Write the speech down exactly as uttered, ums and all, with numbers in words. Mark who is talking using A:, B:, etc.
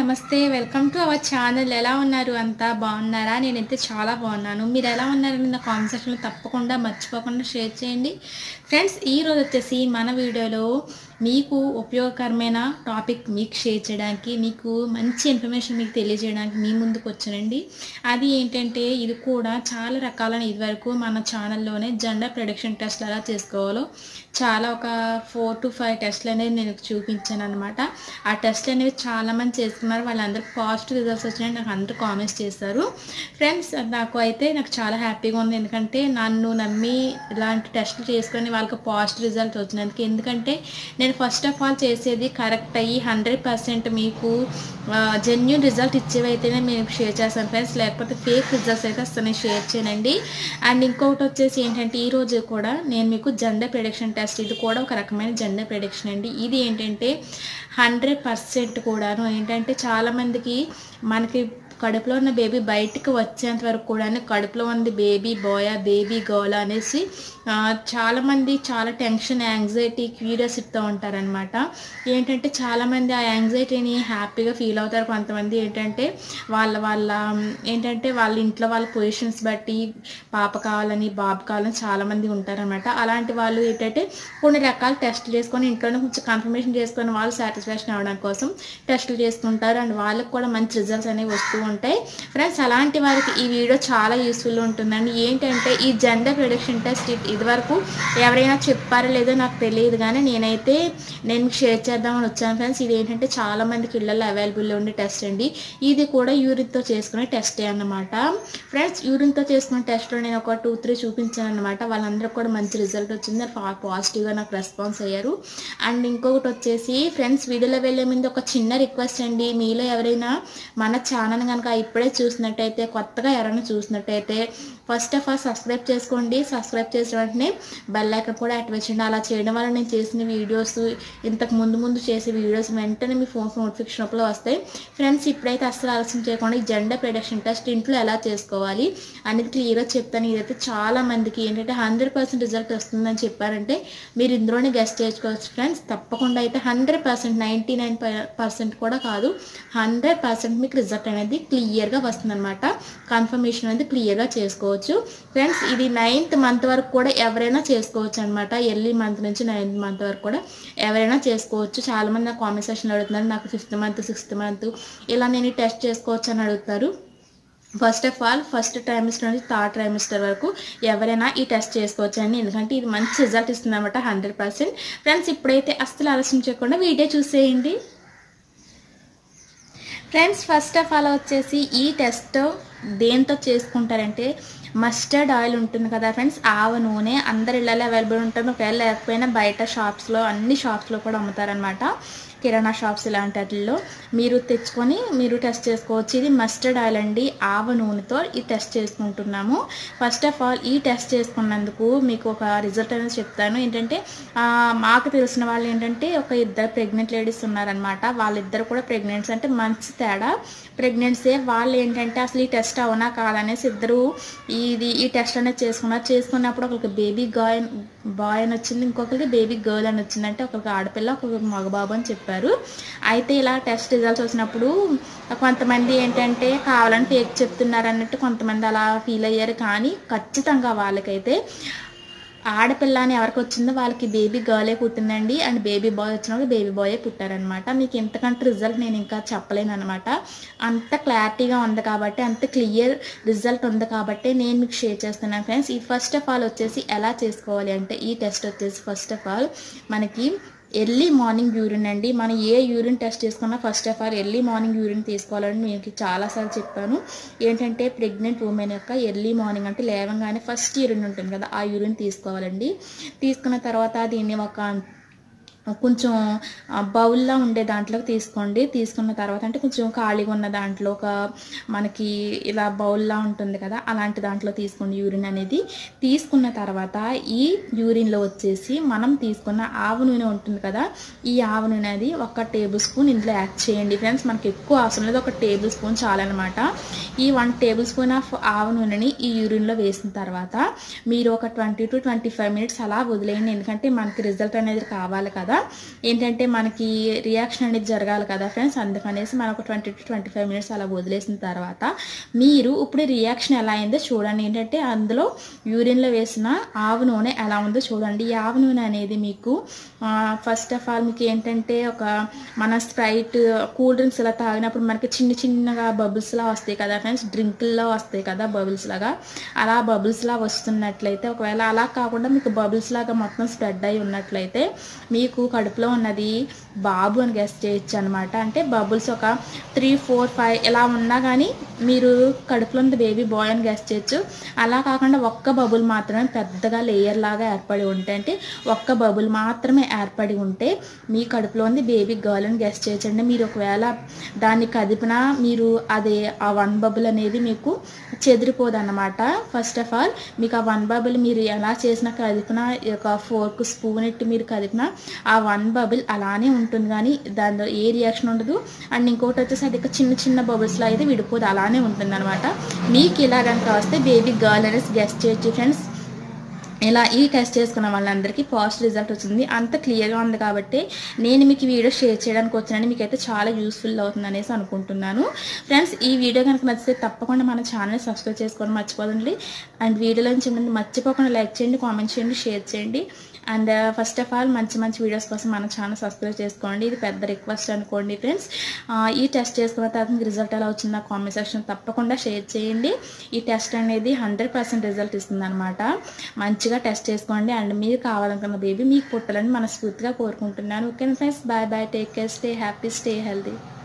A: నమస్తే welcome to our channel. ఎలా ఉన్నారు? అంతా బాగున్నారా? నేనైతే చాలా బాగున్నాను. మీరు ఎలా ఉన్నారని నా కామెంట్ సెక్షన్లో తప్పకుండా మర్చిపోకుండా షేర్ చేయండి ఫ్రెండ్స్. ఈరోజు వచ్చేసి మన వీడియోలో మీకు ఉపయోగకరమైన టాపిక్ మీకు షేర్ చేయడానికి, మీకు మంచి ఇన్ఫర్మేషన్ మీకు తెలియజేయడానికి మీ ముందుకు వచ్చానండి. అది ఏంటంటే ఇది కూడా చాలా రకాలైన ఇదివరకు మన ఛానల్లోనే జెండర్ ప్రెడిక్షన్ టెస్ట్ ఎలా చేసుకోవాలో చాలా ఒక ఫోర్ టు ఫైవ్ టెస్ట్లు అనేది నేను చూపించాను అనమాట. ఆ టెస్ట్లు అనేవి చాలామంది చేసుకున్నారు. వాళ్ళందరూ పాజిటివ్ రిజల్ట్స్ వచ్చినాయి. నాకు అందరూ కామెంట్స్ చేస్తారు ఫ్రెండ్స్. నాకు అయితే నాకు చాలా హ్యాపీగా ఉంది, ఎందుకంటే నన్ను నమ్మి ఇలాంటి టెస్ట్లు చేసుకొని వాళ్ళకి పాజిటివ్ రిజల్ట్ వచ్చినందుకు. ఎందుకంటే నేను ఫస్ట్ ఆఫ్ ఆల్ చేసేది కరెక్ట్ అయ్యి హండ్రెడ్ పర్సెంట్ మీకు జెన్యూన్ రిజల్ట్ ఇచ్చేవైతేనే నేను షేర్ చేస్తాను ఫ్రెండ్స్, లేకపోతే ఫేక్ రిజల్ట్స్ అయితే అసలు నేను షేర్ చేయనండి. అండ్ ఇంకొకటి వచ్చేసి ఏంటంటే ఈరోజు కూడా నేను మీకు జెండర్ ప్రెడిక్షన్ టెస్ట్, ఇది కూడా ఒక రకమైన జెండర్ ప్రెడిక్షన్ అండి. ఇది ఏంటంటే హండ్రెడ్ పర్సెంట్ కూడాను ఏంటంటే చాలామందికి మనకి కడుపులో ఉన్న బేబీ బయటికి వచ్చేంత వరకు కూడా కడుపులో ఉంది బేబీ బాయ్ బేబీ గర్ల్ అనేసి చాలామంది చాలా టెన్షన్, యాంగ్జైటీ, క్యూరియాసిటీతో ఉంటారనమాట. ఏంటంటే చాలామంది ఆ యాంగ్జైటీని హ్యాపీగా ఫీల్ అవుతారు. కొంతమంది ఏంటంటే వాళ్ళ వాళ్ళ ఏంటంటే వాళ్ళ ఇంట్లో వాళ్ళ పొజిషన్స్ బట్టి పాప కావాలని బాబు కావాలని చాలామంది ఉంటారనమాట. అలాంటి వాళ్ళు ఏంటంటే కొన్ని రకాల టెస్టులు చేసుకొని ఇంట్లోనే కొంచెం కన్ఫర్మేషన్ చేసుకొని వాళ్ళు సాటిస్ఫాక్షన్ అవ్వడం కోసం టెస్టులు చేసుకుంటారు. అండ్ వాళ్ళకి కూడా మంచి రిజల్ట్స్ అనేవి వస్తూ ఉంటాయి ఫ్రెండ్స్. అలాంటి వారికి ఈ వీడియో చాలా యూస్ఫుల్ ఉంటుందండి. ఏంటంటే ఈ జెండర్ ప్రెడిక్షన్ టెస్ట్ ఇదివరకు ఎవరైనా చెప్పారో లేదో నాకు తెలియదు, కానీ నేనైతే నేను షేర్ చేద్దామని వచ్చాను ఫ్రెండ్స్. ఇది ఏంటంటే చాలా మందికి ఇళ్లలో అవైలబుల్లో ఉండే టెస్ట్ అండి. ఇది కూడా యూరిన్తో చేసుకునే టెస్టే అన్నమాట ఫ్రెండ్స్. యూరిన్తో చేసుకునే టెస్ట్లో నేను ఒక టూ త్రీ చూపించాను అనమాట. వాళ్ళందరూ కూడా మంచి రిజల్ట్ వచ్చింది, పాజిటివ్గా నాకు రెస్పాన్స్ అయ్యారు. అండ్ ఇంకొకటి వచ్చేసి ఫ్రెండ్స్, వీడియోలో వెళ్ళే ముందు ఒక చిన్న రిక్వెస్ట్ అండి. మీలో ఎవరైనా మన ఛానల్ కనుక ఇప్పుడే చూసినట్టయితే, కొత్తగా ఎవరైనా చూసినట్టయితే ఫస్ట్ ఆఫ్ ఆల్ సబ్స్క్రైబ్ చేసుకోండి. సబ్స్క్రైబ్ చేసిన వెంటనే బెల్ ఐకాన్ కూడా యాక్టివేట్ చేయండి. అలా చేయడం వల్ల నేను చేసిన వీడియోస్, ఇంతకు ముందు ముందు చేసే వీడియోస్ వెంటనే మీ ఫోన్ నోటిఫికేషన్ అప్పుడు వస్తాయి ఫ్రెండ్స్. ఇప్పుడైతే అస్సలు ఆలస్యం చేయకుండా ఈ జెండర్ ప్రెడిక్షన్ టెస్ట్ ఇంట్లో ఎలా చేసుకోవాలి అనేది క్లియర్గా చెప్తాను. ఇదైతే చాలా మందికి ఏంటంటే హండ్రెడ్ పర్సెంట్ రిజల్ట్ వస్తుందని చెప్పారంటే మీరు ఇందులోనే గెస్ట్ చేసుకోవచ్చు ఫ్రెండ్స్. తప్పకుండా అయితే hundred percent ninety nine percent కూడా కాదు, హండ్రెడ్ పర్సెంట్ మీకు రిజల్ట్ అనేది క్లియర్గా వస్తుంది అనమాట. కన్ఫర్మేషన్ అనేది క్లియర్గా చేసుకోవచ్చు ఫ్రెండ్స్. ఇది నైన్త్ మంత్ వరకు కూడా ఎవరైనా చేసుకోవచ్చు అనమాట. ఎర్లీ మంత్ నుంచి నైన్త్ మంత్ వరకు కూడా ఎవరైనా చేసుకోవచ్చు. చాలా మంది నాకు కామెంట్ సెక్షన్లో అడుగుతున్నారు, నాకు ఫిఫ్త్ మంత్ సిక్స్త్ మంత్ ఇలా నేను టెస్ట్ చేసుకోవచ్చు అని అడుగుతారు. First of all first trimester నుంచి థర్డ్ ట్రైమిస్టర్ వరకు ఎవరైనా ఈ టెస్ట్ చేసుకోవచ్చు అండి, ఎందుకంటే ఇది మంచి రిజల్ట్ ఇస్తుంది అనమాట హండ్రెడ్ పర్సెంట్ ఫ్రెండ్స్. ఇప్పుడైతే అస్సలు ఆలస్యం చేయకుండా వీడియో చూసేయండి ఫ్రెండ్స్. ఫస్ట్ ఆఫ్ ఆల్ వచ్చేసి ఈ టెస్ట్ దేంతో చేసుకుంటారంటే మస్టర్డ్ ఆయిల్ ఉంటుంది కదా ఫ్రెండ్స్, ఆవ నూనె అందరి ఇళ్ళలో అవైలబుల్ ఉంటుంది. ఒకవేళ లేకపోయినా బయట షాప్స్లో, అన్ని షాప్స్లో కూడా అమ్ముతారనమాట. కిరాణా షాప్స్ ఇలాంటి వాటిల్లో మీరు తెచ్చుకొని మీరు టెస్ట్ చేసుకోవచ్చు. ఇది మస్టర్డ్ ఆయిల్ అండి, ఆవ నూనెతో ఈ టెస్ట్ చేసుకుంటున్నాము. ఫస్ట్ ఆఫ్ ఆల్ ఈ టెస్ట్ చేసుకున్నందుకు మీకు ఒక రిజల్ట్ అనేది చెప్తాను. ఏంటంటే మాకు తెలిసిన వాళ్ళు ఏంటంటే ఒక ఇద్దరు ప్రెగ్నెంట్ లేడీస్ ఉన్నారనమాట. వాళ్ళిద్దరు కూడా ప్రెగ్నెన్సీ అంటే మంచి తేడా ప్రెగ్నెన్సీ. వాళ్ళు ఏంటంటే అసలు ఈ టెస్ట్ అవునా కాదనేసి ఇద్దరు ఇది ఈ టెస్ట్ అనేది చేసుకున్నారు. చేసుకున్నప్పుడు ఒకరికి బేబీ గాయ్ బాయ్ అని వచ్చింది, ఇంకొకరికి బేబీ గర్ల్ అని వచ్చింది. అంటే ఒకరికి ఆడపిల్ల, ఒకరికి మగబాబు అని చెప్పారు. అయితే ఇలా టెస్ట్ రిజల్ట్స్ వచ్చినప్పుడు కొంతమంది ఏంటంటే కావాలని ఫేక్ చెప్తున్నారు అన్నట్టు కొంతమంది అలా ఫీల్ అయ్యారు. కానీ ఖచ్చితంగా వాళ్ళకైతే ఆడపిల్ల అని ఎవరికి వచ్చిందో వాళ్ళకి బేబీ గర్లే పుట్టిందండి. అండ్ బేబీ బాయ్ వచ్చినప్పుడు బేబీ బాయే పుట్టారనమాట. మీకు ఇంతకంటే రిజల్ట్ నేను ఇంకా చెప్పలేను అనమాట. అంత క్లారిటీగా ఉంది కాబట్టి, అంత క్లియర్ రిజల్ట్ ఉంది కాబట్టి నేను మీకు షేర్ చేస్తున్నాను ఫ్రెండ్స్. ఈ ఫస్ట్ ఆఫ్ ఆల్ వచ్చేసి ఎలా చేసుకోవాలి అంటే ఈ టెస్ట్ వచ్చేసి ఫస్ట్ ఆఫ్ ఆల్ మనకి ఎర్లీ మార్నింగ్ యూరిన్ అండి. మనం ఏ యూరిన్ టెస్ట్ చేసుకున్నా first of all early morning urine తీసుకోవాలని మీకు చాలాసార్లు చెప్పాను. ఏంటంటే ప్రెగ్నెంట్ ఉమెన్ యొక్క ఎర్లీ మార్నింగ్ అంటే లేవగానే ఫస్ట్ యూరిన్ ఉంటుంది కదా, ఆ యూరిన్ తీసుకోవాలండి. తీసుకున్న తర్వాత దీన్ని ఒక కొంచెం బౌల్లో ఉండే దాంట్లోకి తీసుకోండి. తీసుకున్న తర్వాత అంటే కొంచెం ఖాళీగా ఉన్న దాంట్లో ఒక మనకి ఇలా బౌల్లా ఉంటుంది కదా, అలాంటి దాంట్లో తీసుకోండి యూరిన్ అనేది. తీసుకున్న తర్వాత ఈ యూరిన్లో వచ్చేసి మనం తీసుకున్న ఆవ నూనె ఉంటుంది కదా, ఈ ఆవ నూనె అది ఒక టేబుల్ స్పూన్ ఇందులో యాడ్ చేయండి ఫ్రెండ్స్. మనకి ఎక్కువ అవసరం లేదు, ఒక టేబుల్ స్పూన్ చాలన్నమాట. ఈ వన్ టేబుల్ స్పూన్ ఆఫ్ ఆవ నూనెని ఈ యూరిన్లో వేసిన తర్వాత మీరు ఒక twenty to twenty five minutes అలా వదిలేయండి, ఎందుకంటే మనకి రిజల్ట్ అనేది కావాలి కదా. ఏంటంటే మనకి రియాక్షన్ అనేది జరగాలి కదా ఫ్రెండ్స్, అందుకనేసి మనం ఒక twenty to twenty five minutes అలా వదిలేసిన తర్వాత మీరు ఇప్పుడు రియాక్షన్ ఎలా అయిందో చూడండి. ఏంటంటే అందులో యూరిన్లో వేసిన ఆవు నూనె ఎలా ఉందో చూడండి. ఈ ఆవు నూనె అనేది మీకు ఫస్ట్ ఆఫ్ ఆల్ మీకు ఏంటంటే ఒక మన స్ప్రైట్ కూల్ డ్రింక్స్ ఇలా తాగినప్పుడు మనకి చిన్న చిన్నగా బబుల్స్లా వస్తాయి కదా ఫ్రెండ్స్, డ్రింకుల్లో వస్తాయి కదా బబుల్స్ లాగా, అలా బబుల్స్లా వస్తున్నట్లయితే, ఒకవేళ అలా కాకుండా మీకు బబుల్స్ లాగా మొత్తం స్ప్రెడ్ అయి ఉన్నట్లయితే మీకు కడుపులో ఉన్నది బాబు అని గెస్ చేయొచ్చు అనమాట. అంటే బబుల్స్ ఒక త్రీ ఫోర్ ఫైవ్ ఇలా ఉన్నా కానీ మీరు కడుపులో ఉన్న బేబీ బాయ్ అని గెస్ చేయొచ్చు. అలా కాకుండా ఒక్క బబుల్ మాత్రమే పెద్దగా లేయర్ లాగా ఏర్పడి ఉంటే, అంటే ఒక్క బబుల్ మాత్రమే ఏర్పడి ఉంటే మీ కడుపులో ఉంది బేబీ గర్ల్ అని గెస్ చేయొచ్చండి. మీరు ఒకవేళ దాన్ని కదిపినా మీరు అదే ఆ వన్ బబుల్ అనేది మీకు చెదిరిపోదు అన్నమాట. ఫస్ట్ ఆఫ్ ఆల్ మీకు ఆ వన్ బబుల్ మీరు ఎలా చేసినా కదిపినా, ఒక ఫోర్క్ స్పూన్ ఇట్టి మీరు కదిపినా ఆ వన్ బబుల్ అలానే ఉంటుంది కానీ దానిలో ఏ రియాక్షన్ ఉండదు. అండ్ ఇంకోటి వచ్చేసి అది చిన్న చిన్న బబుల్స్లో అయితే విడిపోదు, అలానే ఉంటుంది అనమాట. మీకు ఇలా కనుక వస్తే బేబీ గర్ల్ అనేసి గెస్ చేయొచ్చు ఫ్రెండ్స్. ఇలా ఈ టెస్ట్ చేసుకున్న వాళ్ళందరికీ పాజిటివ్ రిజల్ట్ వచ్చింది. అంత క్లియర్గా ఉంది కాబట్టి నేను మీకు ఈ వీడియో షేర్ చేయడానికి వచ్చానని, మీకైతే చాలా యూస్ఫుల్ అవుతుంది అనేసి అనుకుంటున్నాను ఫ్రెండ్స్. ఈ వీడియో కనుక నచ్చితే తప్పకుండా మన ఛానల్ సబ్స్క్రైబ్ చేసుకోవడం మర్చిపోదండి. అండ్ వీడియోలో నుంచి మర్చిపోకుండా లైక్ చేయండి, కామెంట్ చేయండి, షేర్ చేయండి. అండ్ ఫస్ట్ ఆఫ్ ఆల్ మంచి మంచి వీడియోస్ కోసం మన ఛానల్ సబ్స్క్రైబ్ చేసుకోండి. ఇది పెద్ద రిక్వెస్ట్ అనుకోండి ఫ్రెండ్స్. ఈ టెస్ట్ చేసుకున్న తర్వాత మీకు రిజల్ట్ ఎలా వచ్చిందో కామెంట్ సెక్షన్ తప్పకుండా షేర్ చేయండి. ఈ టెస్ట్ అనేది హండ్రెడ్ పర్సెంట్ రిజల్ట్ ఇస్తుంది అనమాట. మంచిగా టెస్ట్ చేసుకోండి. అండ్ మీరు కావాలనుకున్న బేబీ మీకు పుట్టాలని మనస్ఫూర్తిగా కోరుకుంటున్నాను. Okay friends, bye bye, take care, stay happy, stay healthy.